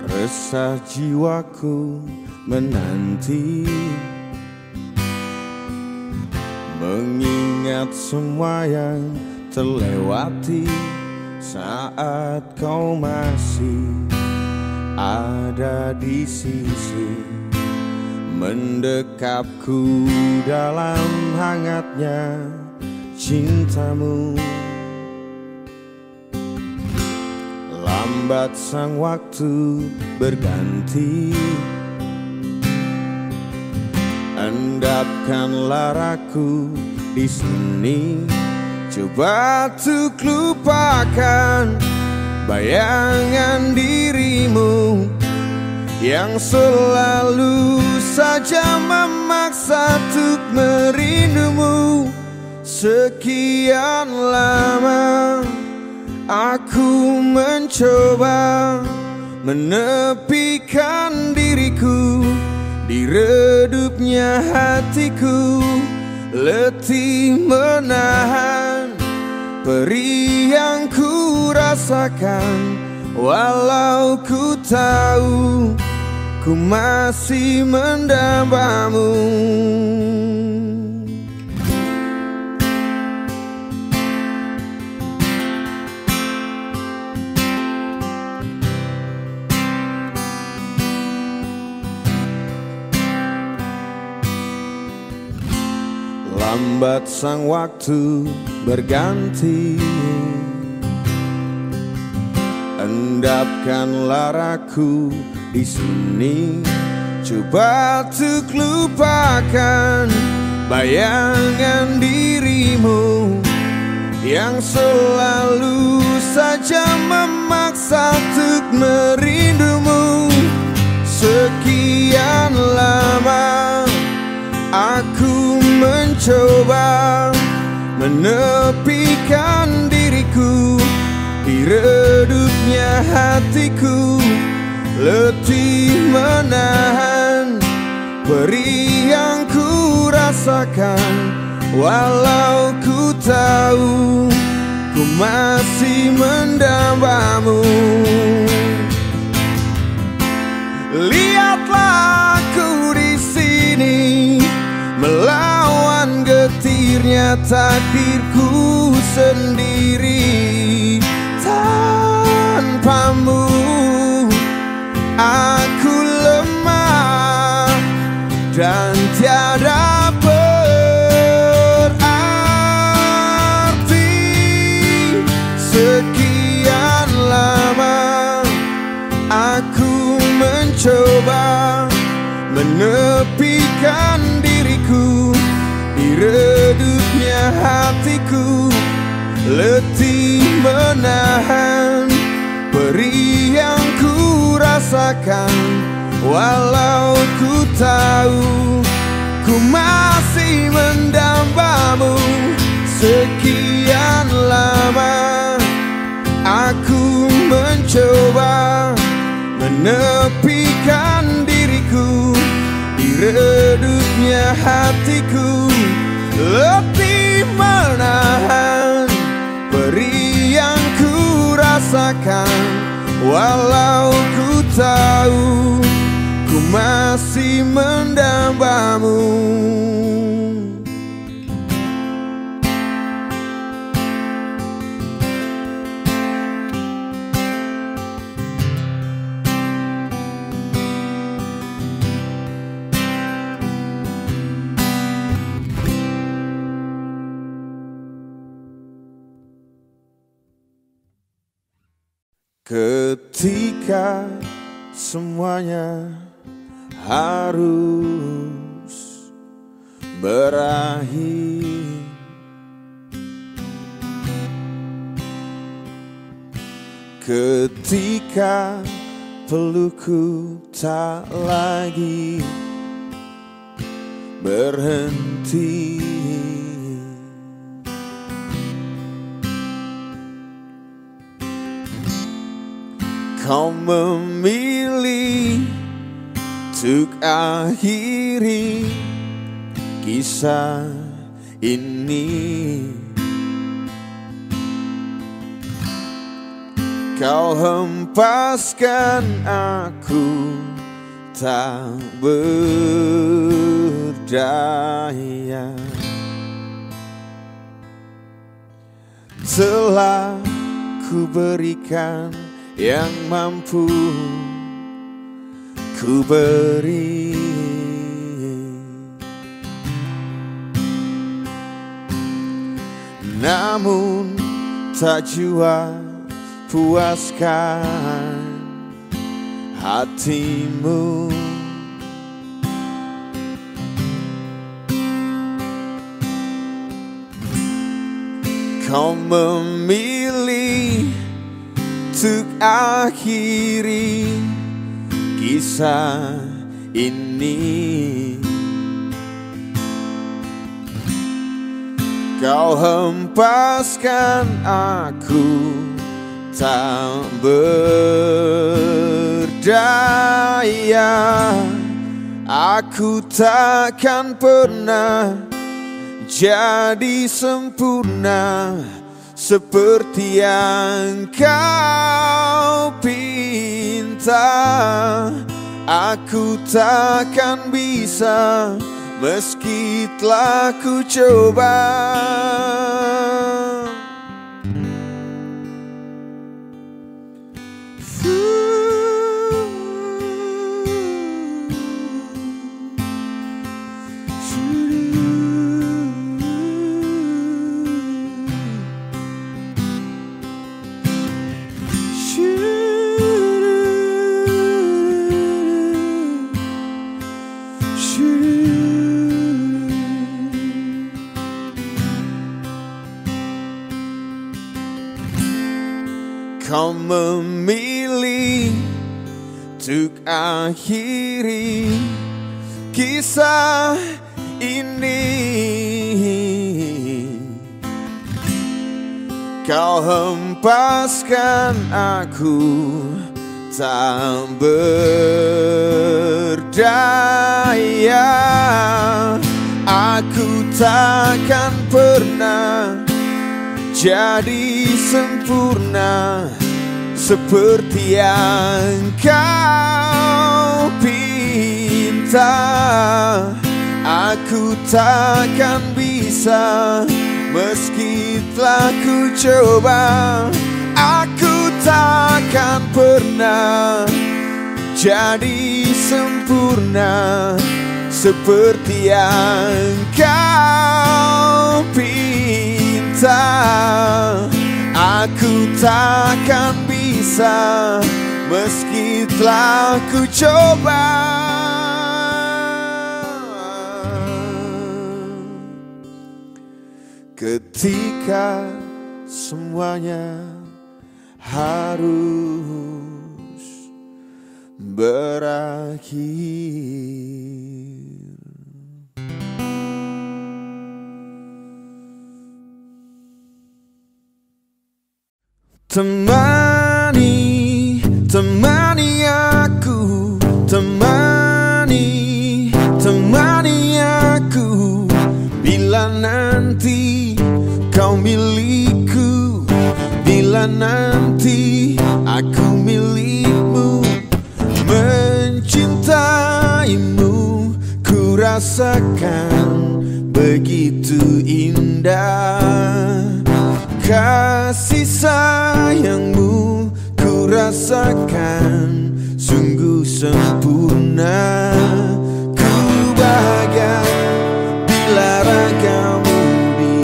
Resah jiwaku menanti, mengingat semua yang terlewati saat kau masih ada di sisi, mendekapku dalam hangatnya cintamu. Lambat sang waktu berganti, endapkanlah aku di sini. Coba untuk lupakan bayangan dirimu yang selalu saja memaksa untuk merindumu. Sekian lama aku mencoba menepikan diriku di redupnya hatiku, letih menahan perih yang ku rasakan. Walau ku tahu ku masih mendambamu. Lambat sang waktu berganti, endapkanlah aku di sini. Coba untuk lupakan bayangan dirimu yang selalu saja memaksa untuk merindumu. Sekian lama aku mencoba menepikan diriku di redupnya hatiku, letih menahan perih yang ku rasakan. Walau ku tahu ku masih mendambamu. Lihatlah aku di sini melawan getirnya takdirku sendiri. Tanpamu aku lemah dan tiada berarti. Sekian lama aku mencoba menepikan diriku di redupnya hatiku, letih menahan perih yang ku rasakan. Walau ku tahu ku masih mendambamu. Sekian lama aku mencoba menepikan diriku di redupnya hatiku, letih menahan perih yang ku rasakan. Walau ku tahu ku masih mendambamu. Ketika semuanya harus berakhir, ketika pelukku tak lagi berhenti, kau memilih untuk akhiri kisah ini. Kau hempaskan aku tak berdaya. Telah ku berikan yang mampu ku beri, namun tak jua puaskan hatimu. Kau memilih untuk akhiri kisah ini. Kau hempaskan aku tak berdaya. Aku takkan pernah jadi sempurna seperti yang kau pinta. Aku takkan bisa meski telah ku coba. Kau memilih untuk akhiri kisah ini. Kau hempaskan aku tak berdaya. Aku takkan pernah jadi sempurna seperti yang kau pinta. Aku takkan bisa meski telah ku coba. Aku takkan pernah jadi sempurna seperti yang kau pinta. Aku takkan bisa meski telah ku coba. Ketika semuanya harus berakhir. Temani, temani aku, temani, temani aku. Bila nanti kau milikku, bila nanti aku milikmu. Mencintaimu ku rasakan begitu indah. Kasih sayangmu ku rasakan sungguh sempurna. Ku bahagia bila ragamu di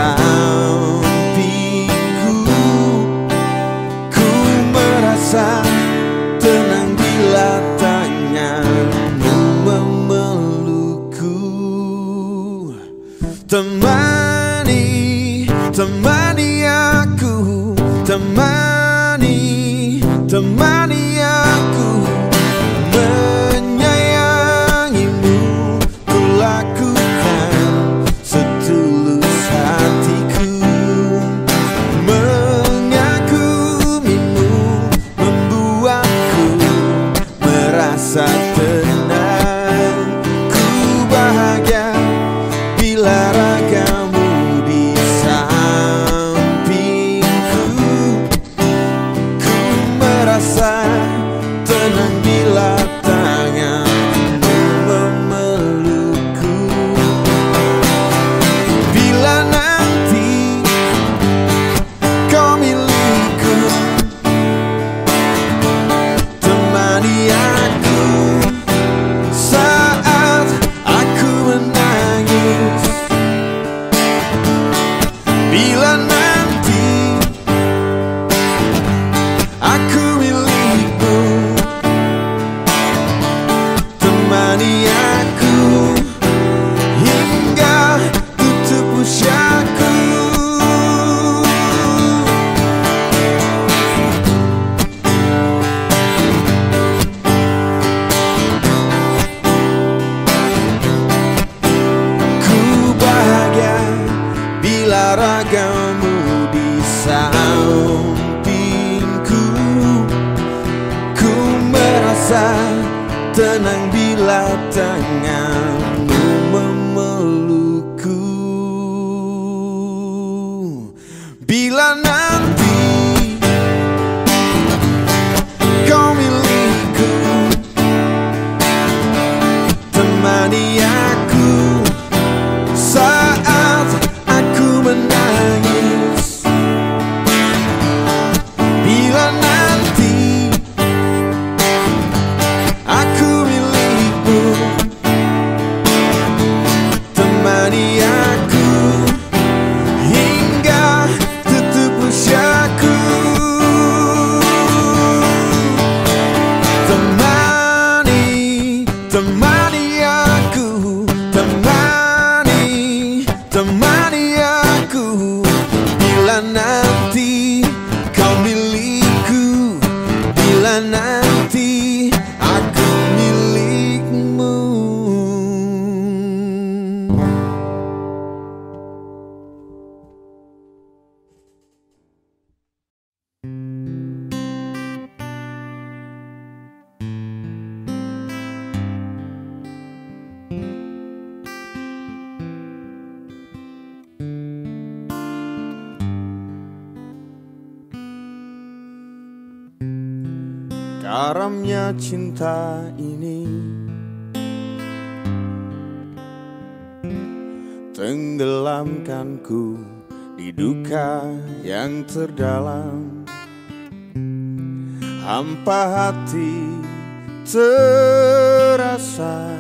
sampingku. Ku merasa tenang bila tanganmu memelukku. Temani, temani aku, temani, temani aku. Menyayangimu ku lakukan setulus hatiku. Mengagumimu membuatku merasa tenang. Ku bahagia bila ragamu di sampingku. senang bila tanganmu memelukku. Bila nanti kau milikku, temani aku saat aku menangis. Bila nanti aku milikmu, temani aku hingga tutup usiaku. Temani aku, temani aku. Bila nanti kau milikku, bila nanti aku milikmu. Karamnya cinta ini tenggelamkanku di duka yang terdalam. Hampa hati terasa,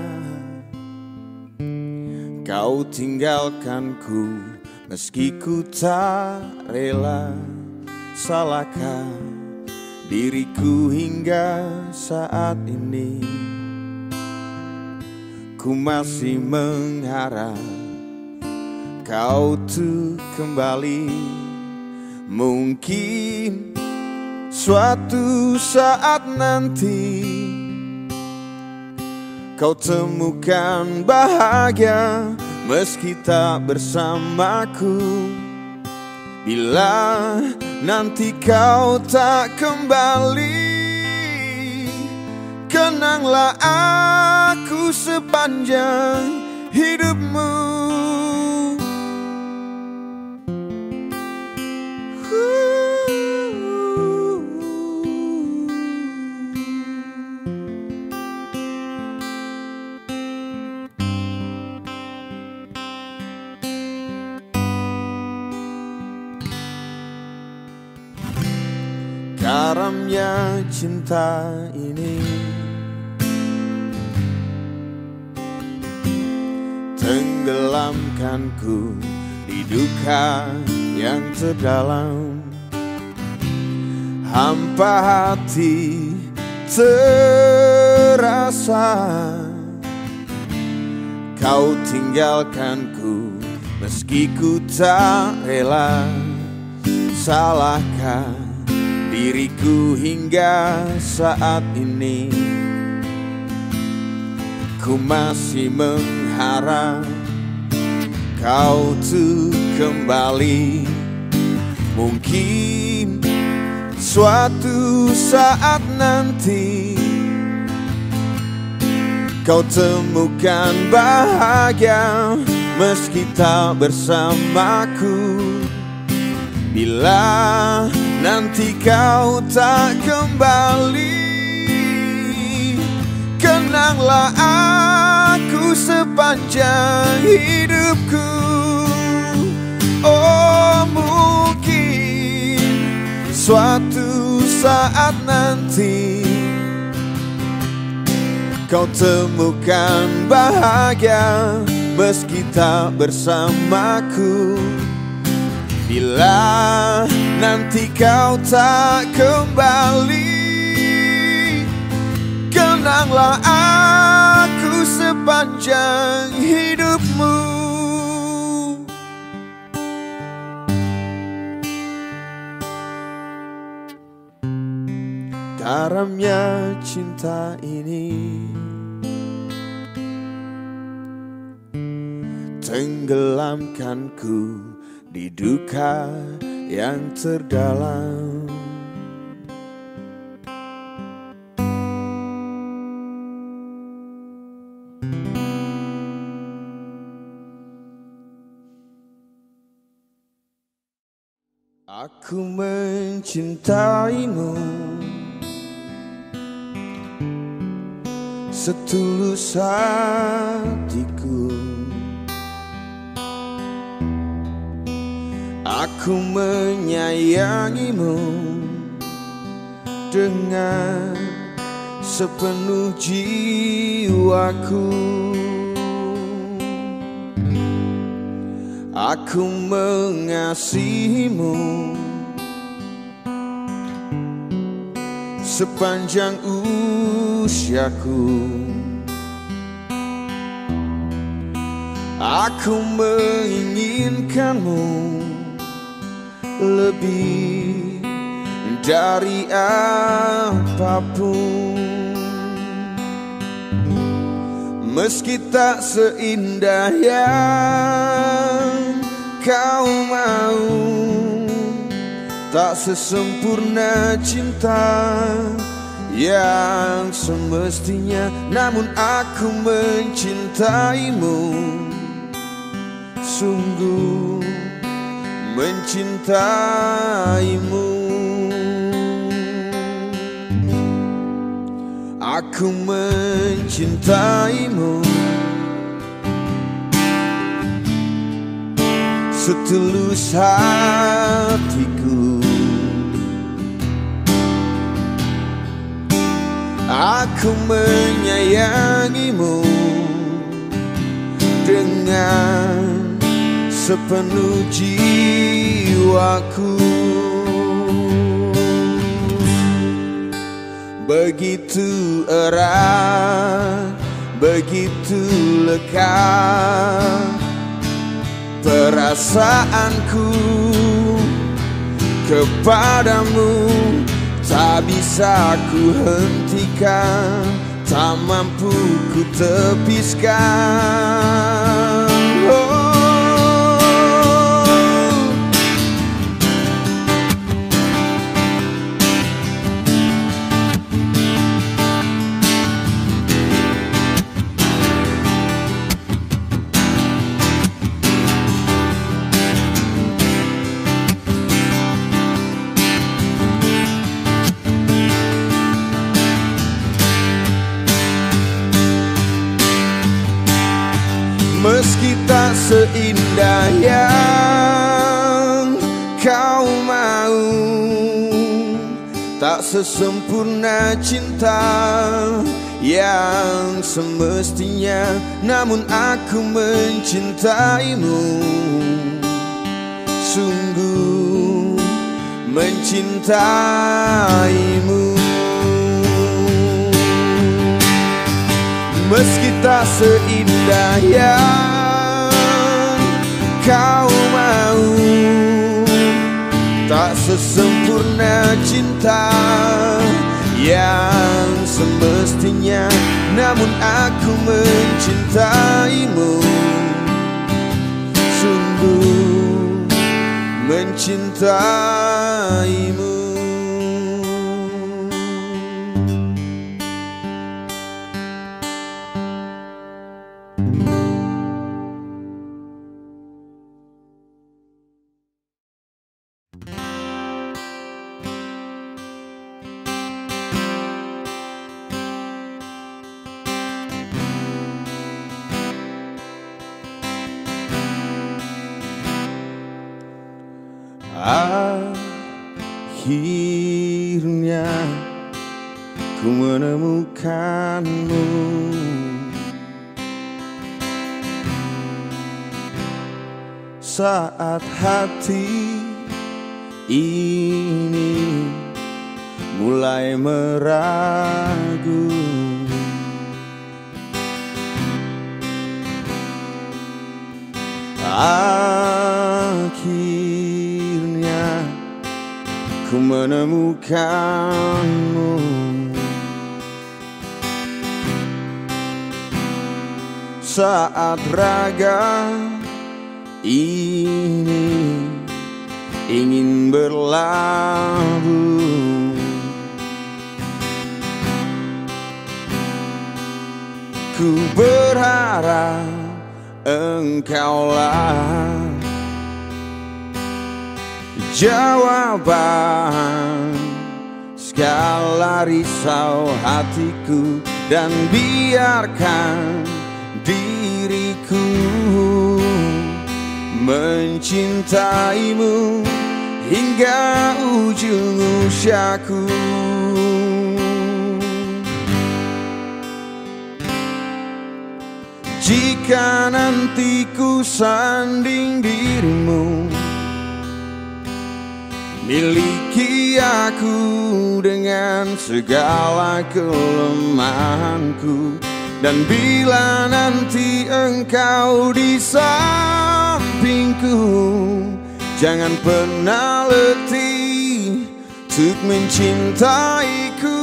kau tinggalkanku meski ku tak rela. Salahkah diriku hingga saat ini? Ku masih mengharap kau tuh kembali. Mungkin suatu saat nanti kau temukan bahagia meski tak bersamaku. Bila nanti kau tak kembali, kenanglah aku sepanjang hidupmu. Karamnya cinta ini tenggelamkanku di duka yang terdalam. Hampa hati terasa, kau tinggalkanku meski ku tak rela. Salahkah diriku hingga saat ini? Ku masih mengharap kau tuh kembali. Mungkin suatu saat nanti kau temukan bahagia meski tak bersamaku. Bila nanti kau tak kembali, kenanglah aku sepanjang hidupku. Oh, mungkin suatu saat nanti kau temukan bahagia meski tak bersamaku. Bila nanti kau tak kembali, kenanglah aku sepanjang hidupmu. Karamnya cinta ini tenggelamkanku di duka yang terdalam. Aku mencintaimu setulus hatiku. Aku menyayangimu dengan sepenuh jiwaku. Aku mengasihimu sepanjang usiaku. Aku menginginkanmu lebih dari apapun. Meski tak seindah yang kau mau, tak sesempurna cinta yang semestinya, namun aku mencintaimu, sungguh mencintaimu. Aku mencintaimu setulus hatiku. Aku menyayangimu dengan sepenuh jiwaku. Begitu erat, begitu lekat perasaanku kepadamu, tak bisa ku hentikan, tak mampu ku tepiskan. Meski tak seindah yang kau mau, tak sesempurna cinta yang semestinya, namun aku mencintaimu, sungguh mencintaimu. Meski tak seindah yang kau mau, tak sesempurna cinta yang semestinya, namun aku mencintaimu, sungguh mencintaimu. Akhirnya ku menemukanmu, saat hati ini mulai meragu. Akhirnya ku menemukanmu, saat raga ini ingin berlabuh. Ku berharap engkaulah jawaban segala risau hatiku, dan biarkan diriku mencintaimu hingga ujung usiaku. Jika nanti ku sanding dirimu, miliki aku dengan segala kelemahanku. Dan bila nanti engkau di sampingku, jangan pernah letih untuk mencintaiku.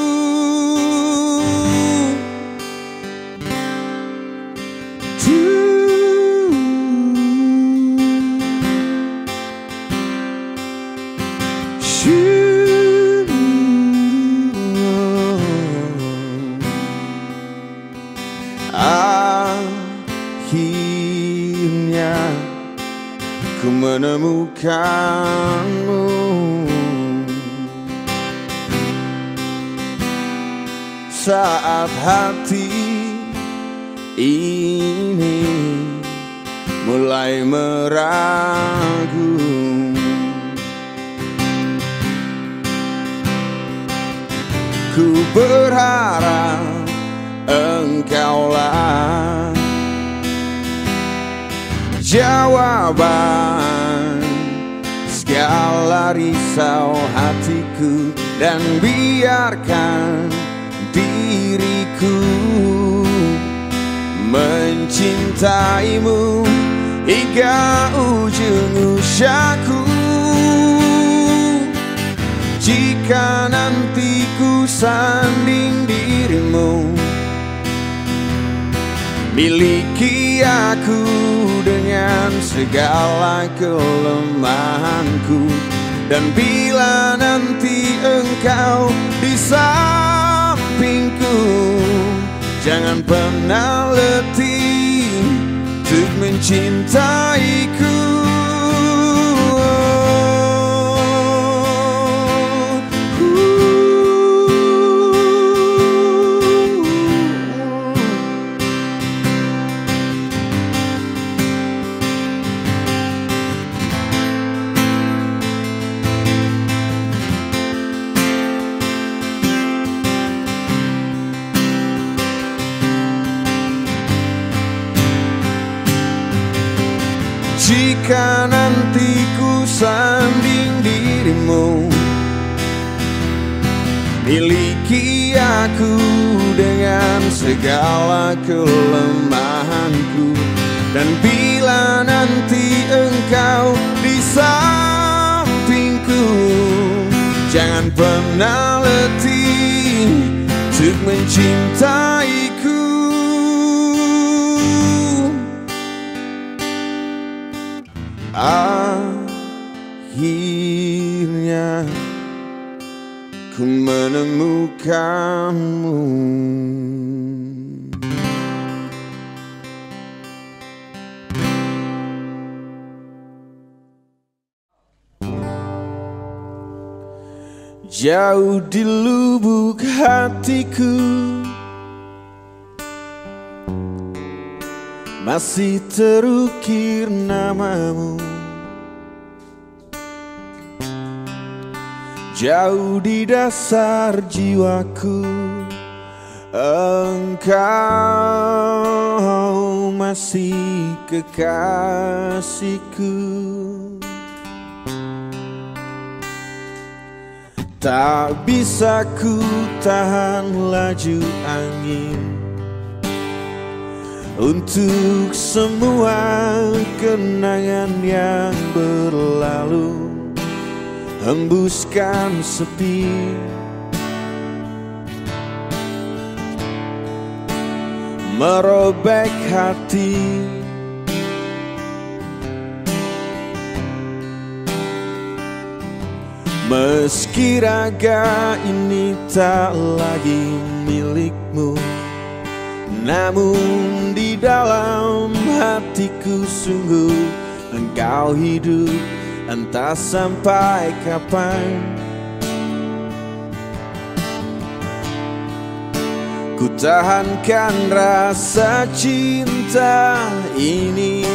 Akhirnya ku menemukanmu, saat hati ini mulai meragu. Ku berharap engkaulah jawaban segala risau hatiku, dan biarkan diriku mencintaimu hingga ujung usiaku. Jika nanti ku sanding dirimu, miliki aku dengan segala kelemahanku. Dan bila nanti engkau di sampingku, jangan pernah letih untuk mencintaiku. Jika nanti ku sanding dirimu, miliki aku dengan segala kelemahanku. Dan bila nanti engkau di sampingku, jangan pernah letih untuk mencintaiku. Akhirnya ku menemukanmu. Jauh di lubuk hatiku masih terukir namamu. Jauh di dasar jiwaku, engkau masih kekasihku. Tak bisa ku tahan laju angin untuk semua kenangan yang berlalu, hembuskan sepi. Merobek hati, meski raga ini tak lagi milikmu, namun di dalam hatiku sungguh engkau hidup, entah sampai kapan. Ku tahankan rasa cinta ini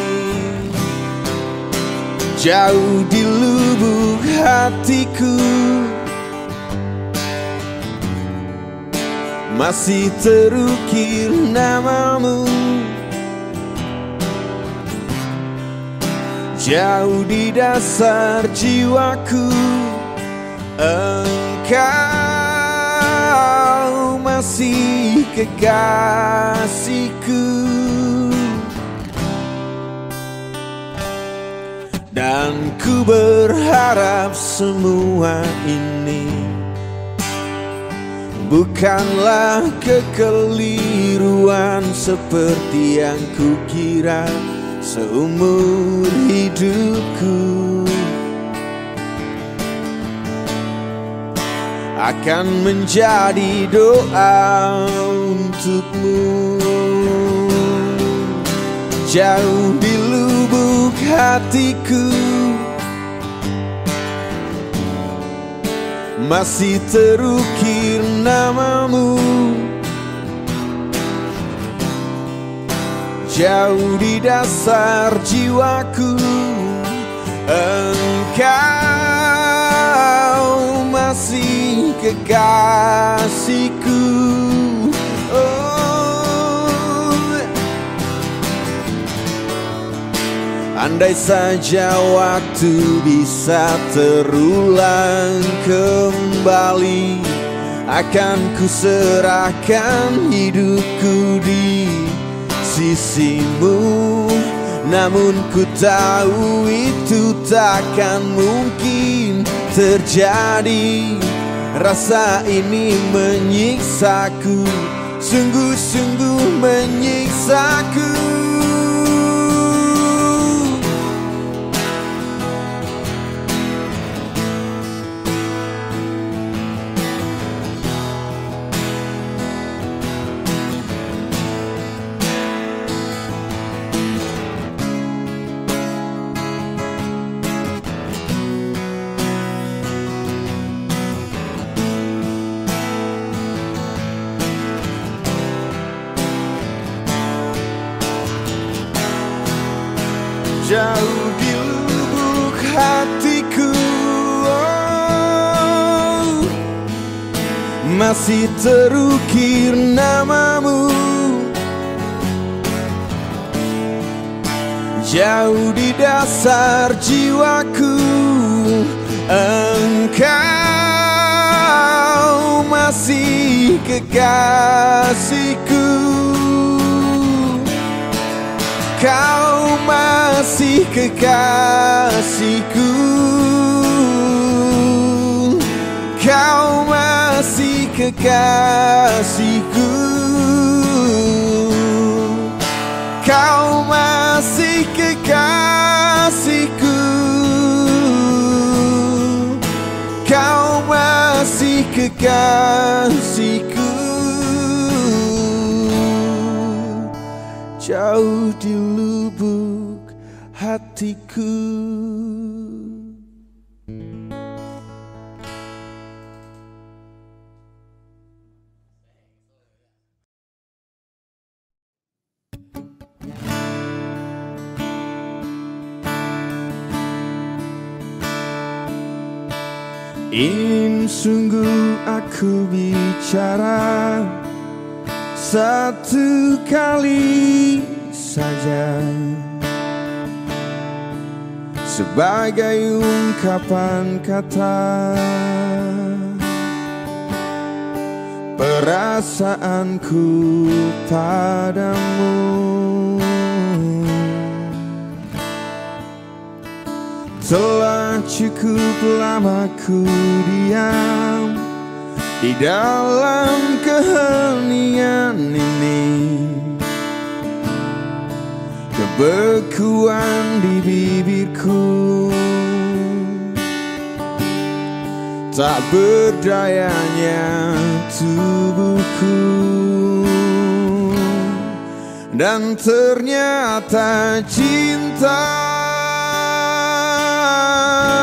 jauh di lubuk hatiku. Masih terukir namamu jauh di dasar jiwaku. Engkau masih kekasihku, dan ku berharap semua ini bukanlah kekeliruan seperti yang kukira seumur hidupku. Akan menjadi doa untukmu jauh di lubuk hatiku. Masih terukir namamu jauh di dasar jiwaku. Engkau masih kekasihku. Andai saja waktu bisa terulang kembali, akan kuserahkan hidupku di sisimu. Namun ku tahu itu takkan mungkin terjadi. Rasa ini menyiksaku, sungguh-sungguh menyiksaku. Jauh di lubuk hatiku, masih terukir namamu jauh di dasar jiwaku. Engkau masih kekasihku. Kau masih kekasihku. Kau masih kekasihku. Kau masih kekasihku. Kau masih kekasihku. Jauh di lubuk hatiku. Ingin sungguh aku bicara satu kali saja, sebagai ungkapan kata perasaanku padamu. Telah cukup lama ku diam di dalam keheningan ini, kebekuan di bibirku, tak berdayanya tubuhku, dan ternyata cinta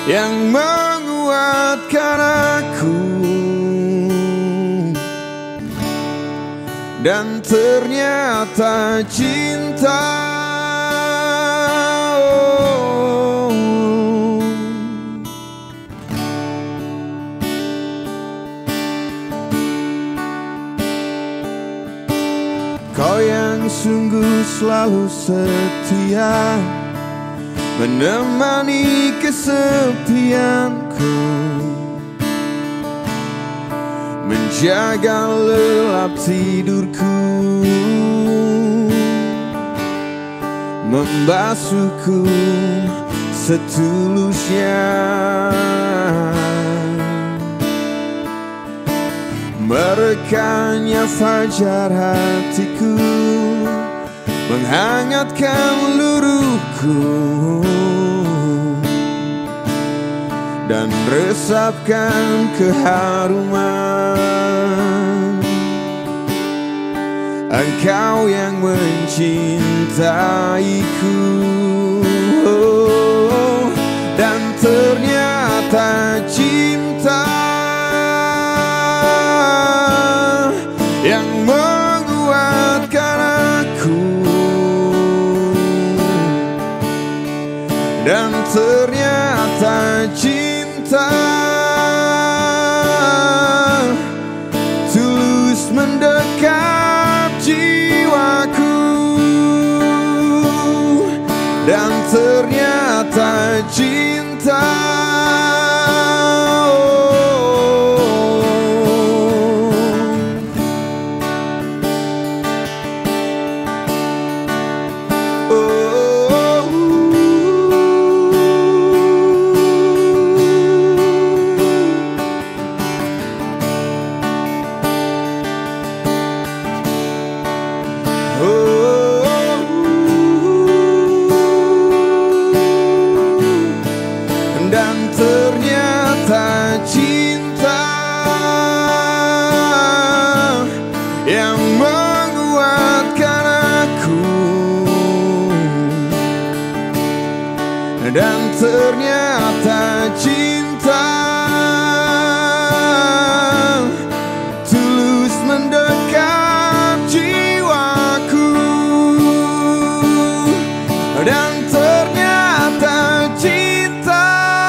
yang menguatkan aku. Dan ternyata cinta Kau yang sungguh selalu setia menemani kesepianku, menjaga lelap tidurku, membasuhku setulusnya, merekanya fajar hatiku, menghangatkan luruhku, dan resapkan keharuman Engkau yang mencintaiku. Dan ternyata cinta yang menguatkan aku. Dan ternyata cinta tulus mendekap jiwaku. Dan ternyata cinta yang menguatkan aku. Dan ternyata cinta tulus mendekap jiwaku. Dan ternyata cinta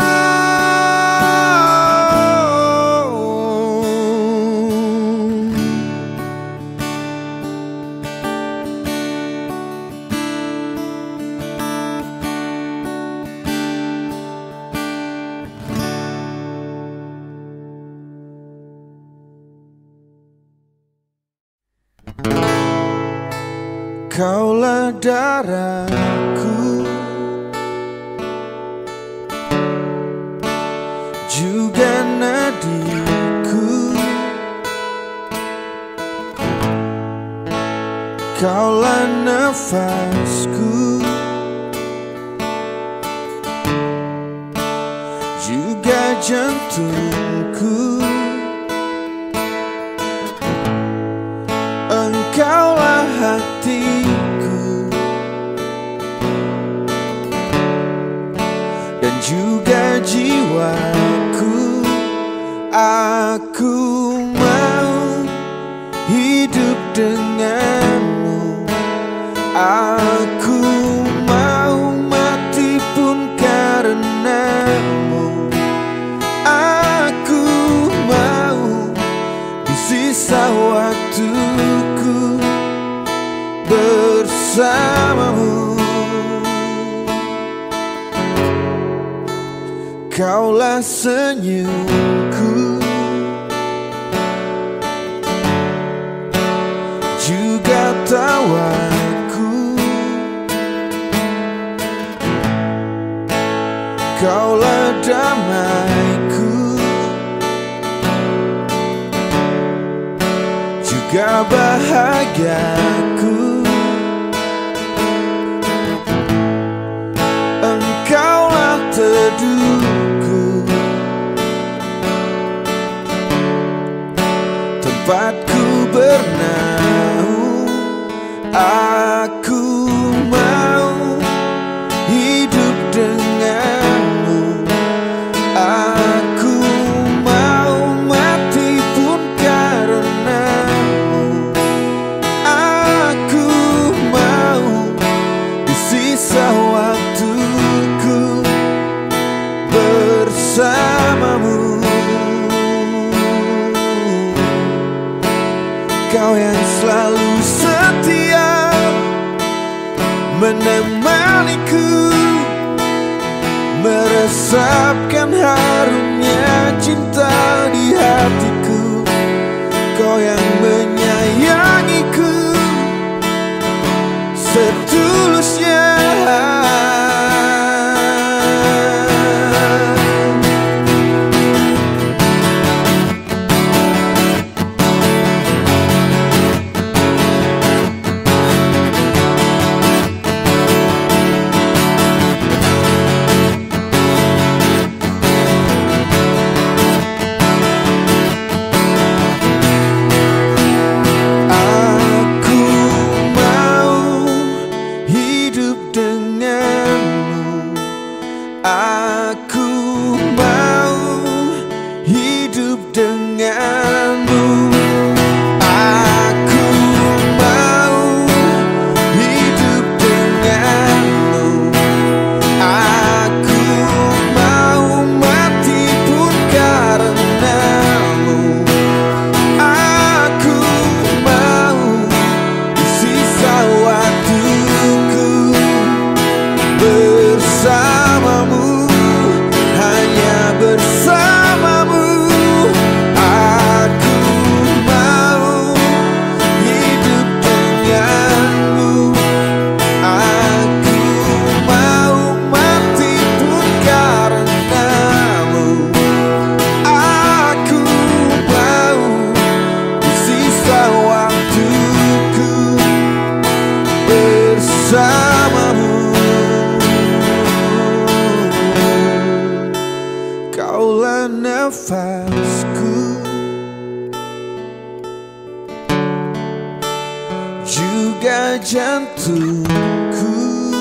Kaulah darahku, juga nadiku. Kaulah nafasku, juga jantungku. Engkaulah hatiku dan juga jiwaku. Aku mau hidup denganmu. Aku mau mati pun karenamu. Aku mau di sisa waktuku bersamamu. Kaulah senyumku, juga tawaku. Kaulah damaiku, juga bahagiaku. Engkaulah teduhku, tempatku bernaung. Aku mau hidup denganmu. Kau yang selalu setia menemaniku, meresapkan harumnya cinta di hatiku. Kau yang menyayangiku setulusnya. Kaulah nafasku, juga jantungku.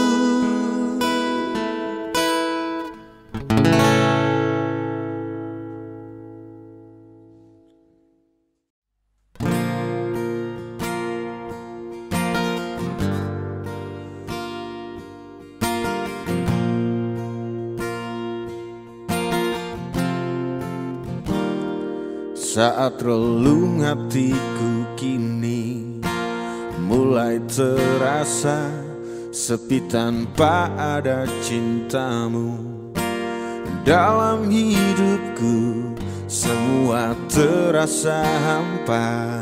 Saat relung hatiku kini mulai terasa sepi tanpa ada cintamu. Dalam hidupku semua terasa hampa,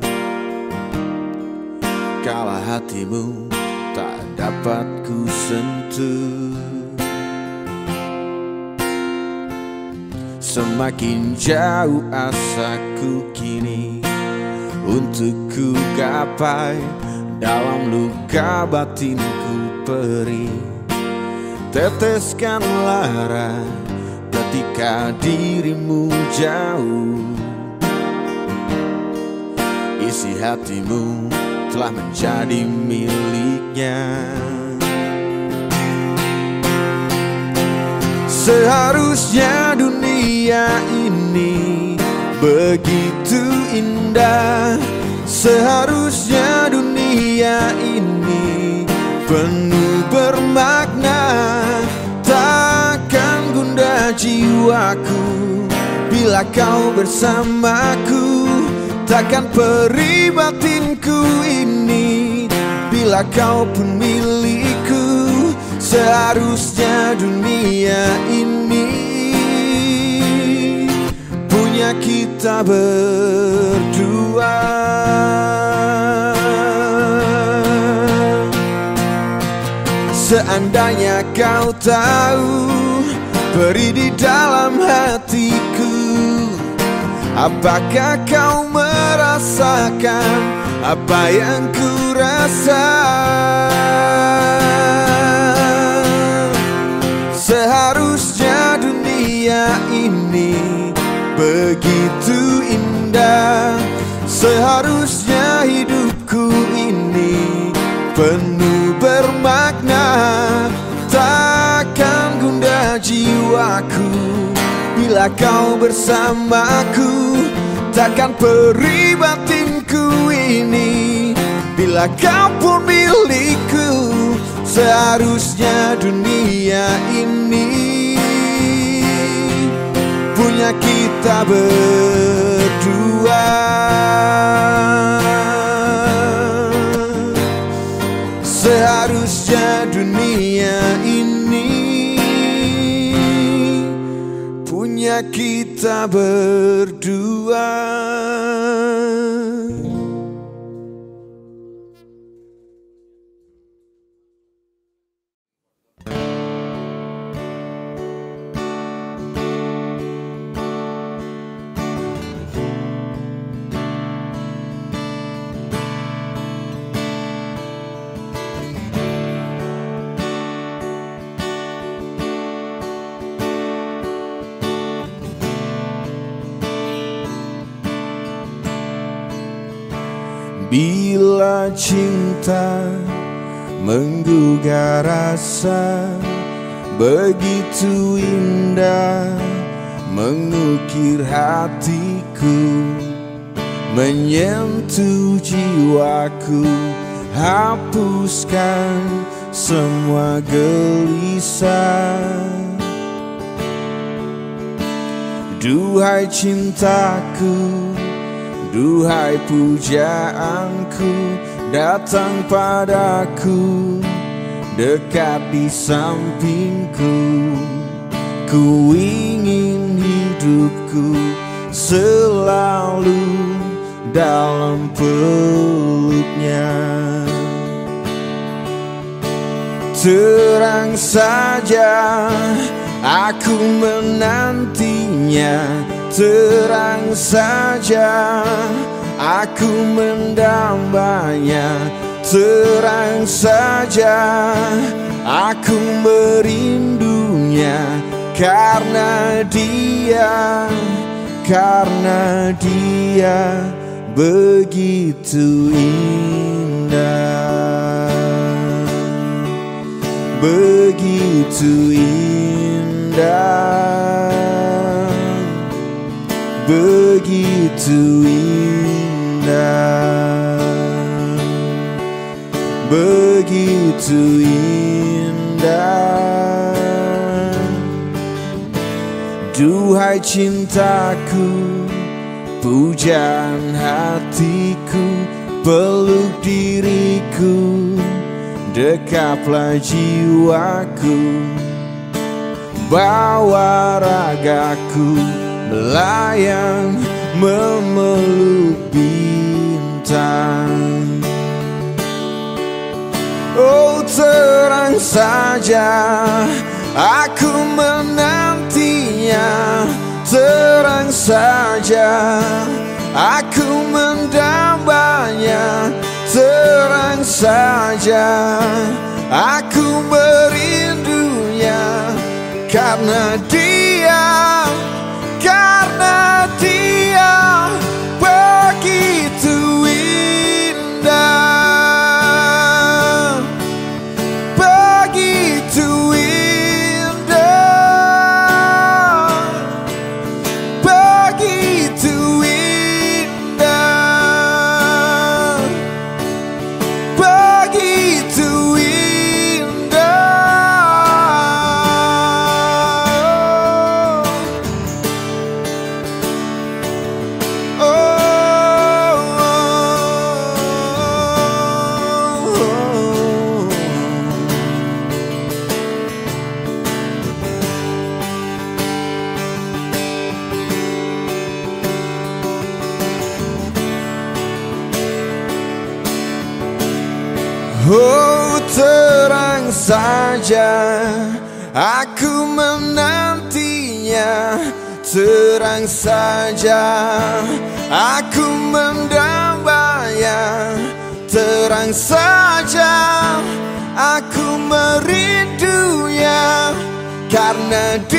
kala hatimu tak dapat ku sentuh. Semakin jauh asaku kini untuk ku gapai, dalam luka batinku perih. Teteskan lara ketika dirimu jauh, isi hatimu telah menjadi miliknya. Seharusnya dunia ini begitu indah, seharusnya dunia ini penuh bermakna. Takkan gundah jiwaku bila kau bersamaku, takkan perih batinku ini bila kau pun milikku. Seharusnya dunia ini punya kita berdua. Seandainya kau tahu peri di dalam hatiku, apakah kau merasakan apa yang ku rasa? Seharusnya dunia ini begitu indah, seharusnya hidupku ini penuh bermakna. Takkan gundah jiwaku bila kau bersamaku, takkan perih batinku ini bila kau pun milikku. Seharusnya dunia ini punya kita berdua. saja dunia ini punya kita berdua. Bila cinta menggugah rasa, begitu indah mengukir hatiku, menyentuh jiwaku, hapuskan semua gelisah. Duhai cintaku, duhai pujaanku, datang padaku, dekat di sampingku. Ku ingin hidupku selalu dalam peluknya. Terang saja aku menantinya, terang saja aku mendambanya, terang saja aku merindunya, karena dia begitu indah, begitu indah, begitu indah, begitu indah. Duhai cintaku, pujaan hatiku, peluk diriku, dekaplah jiwaku, bawa ragaku melayang memeluk bintang. Oh, terang saja aku menantinya, terang saja aku mendambanya, terang saja aku merindunya, karena dia begitu indah, begitu indah, begitu indah, begitu oh, terang saja aku menantinya, terang saja aku mendambanya, terang saja aku merindunya, karena